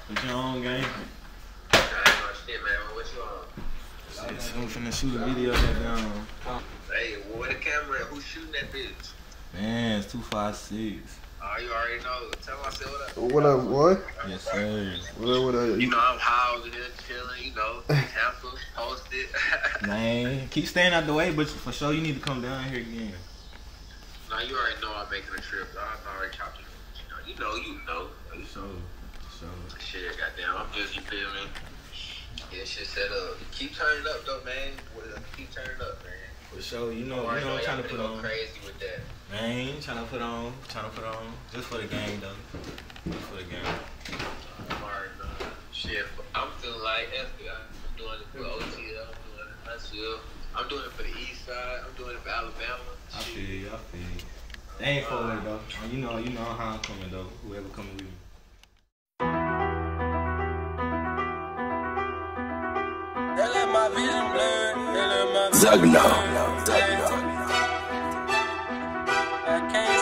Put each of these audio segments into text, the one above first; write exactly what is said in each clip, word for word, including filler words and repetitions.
What you on, gang? I ain't no shit, man. What you on? Shit, so I'm finna shoot a video that down. Hey, where the camera at? Who's shooting that bitch? Man, it's two five six. Oh, you already know. Tell myself what up. What up, boy? Yes, sir. What up, what up? You know, I'm high over here chilling, you know, Tampa, posted. Man, keep staying out the way, but for sure you need to come down here again. Now, you already know I'm making a trip. I'm already chopped it. You know, you know, you know. So, so. Shit, goddamn, I'm just, you feel me? Yeah, shit set up. Keep turning up, though, man. Keep turning up, man. For sure, you know, Right, you know what I'm trying to put go on. crazy with that. Man, trying to put on, trying to put on, just for the game, though. Just for the game. I'm already know. Shit, I'm feeling like F B I. I'm doing it for O T L. I'm doing it for Huntsville. I'm doing it for the East Side. I'm doing it for Alabama. I feel you, I feel you. They ain't for it, though. You know, you know how I'm coming, though. Whoever coming with me. They let my vision blur. They let my Zagna. I can't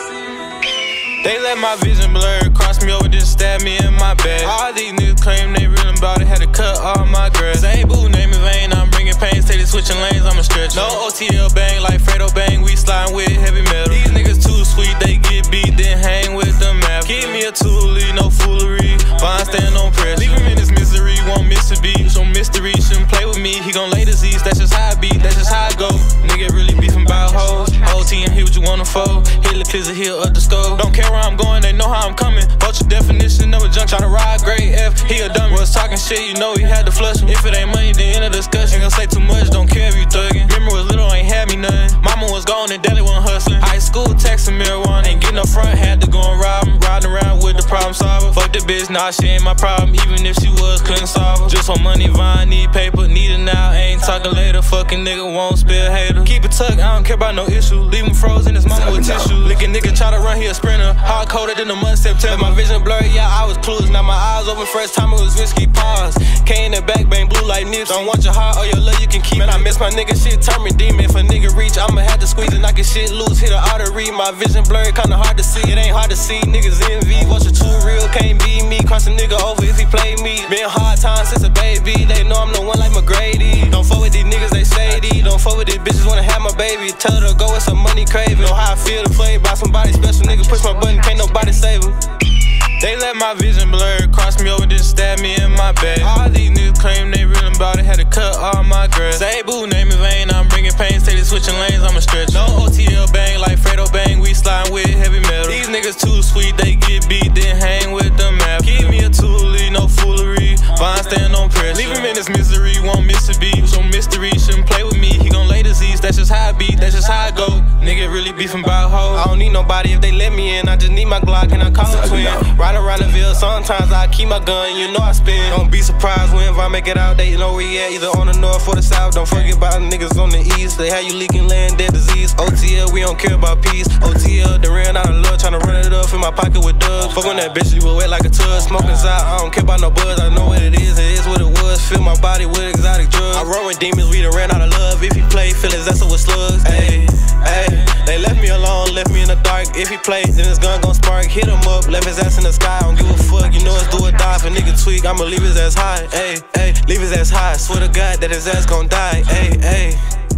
see. They let my vision blur. Cross me over, just stab me in my back. All these niggas claim they real about it. Had to cut all my grass. Ain't boo, name in vain. I'm bringing pain. Steady switching lanes. I'm a stretch. No O T L bang like Fredo bang. We sliding with heavy metal. These niggas too sweet. They get beat, then hang with the map. Give me a toolie, no foolery. Fine, stand on pressure. Leave him in his misery. Won't miss a beat. So mystery shouldn't play with me. He gon' lay disease. That's just how I beat. That's just how I go. Nigga really beefing about hoes. O T and hear what you wanna fold. Hit the clips of heel up the stove. Don't care where I'm going. They know how I'm coming. Vulture definition of a junk. Tryna ride grade F. He a dummy. Was talking shit. You know he had to flush him. If it ain't money, then end of discussion. Ain't gonna say too much. Don't care if you thuggin'. Remember was little, ain't had me none. Mama was gone and daddy wasn't hustling. High school, texting marijuana. Ain't getting up front. Had to go and rob him. Riding around with the problem solver. Fuck the bitch, nah, she ain't my problem. Even if she was, couldn't solve her. Just for money, Vine, need paper, need it now. Ain't talking later. Fucking nigga won't spill hater. Keep it tucked, I don't care about no issue. Leave him frozen, his mama with tissue. Lickin' nigga try to run, he a sprinter. Hard coded in the month September. My vision blurry, yeah, I was clueless. Now my eyes open, first time it was risky. Pause. K in the back, bang blue like nips. Don't want your heart or your love, you can keep. Man, I miss my nigga shit, turn me demon. If a nigga reach, I'ma have to squeeze and knock his shit loose. Hit an artery, my vision blurry, kinda hard to see. It ain't hard to see, niggas envy. Watch it too real, can't be me. Cross a nigga over if he play me. Been hard times since a baby. They know I'm the one like McGrady. Don't fuck with these niggas, they shady. Don't fuck with these bitches, wanna have my baby. Tell her to go with some money craving. Know how I feel to play by somebody special. Nigga push my button, can't nobody save him. They let my vision blur. Cross me over, just stab me in my back. All these niggas claim they real about it. Had to cut all my grass. Say boo, name in vain. I'm bringing pain. Steady switching lanes. I'm a stretch. No O T L bang like Fredo bang. We sliding with heavy metal. These niggas too sweet. They get beat, then hang with the map. Give me a toolie, no foolery. Fine, stand on pressure. Leave him in his misery. Won't miss a beat. So mystery shouldn't play with me. He gon' lay disease. That's just how I beat. That's just how I go. Nigga really beefing about hoes. I don't need nobody if they let me in. I just need my Glock and I call a twin. Riding around the Ville. Sometimes I keep my gun, you know I spin. Don't be surprised whenever I make it out, they know where we at, either on the north or the south. Don't forget about niggas on the east, they have you leaking land, dead disease. O T L, we don't care about peace. O T L, they ran out of love, tryna run it up in my pocket with Doug. Fuck on that bitch, you will wet like a tub. Smoking out, I don't care about no buzz, I know what it is, it is what it was. Fill my body with exotic drugs. I run with demons, we done ran out of love. If he play, feelings, that's with slugs. Ayy, ayy, they left me alone, left me in the dark. If he play, then his gun gon' spark. Hit him up, left his ass in the sky, don't give a fuck. You know it's do or die. If a nigga tweak, I'ma leave his ass high. Ayy, ayy, leave his ass high. Swear to God that his ass gon' die. Ayy, ayy.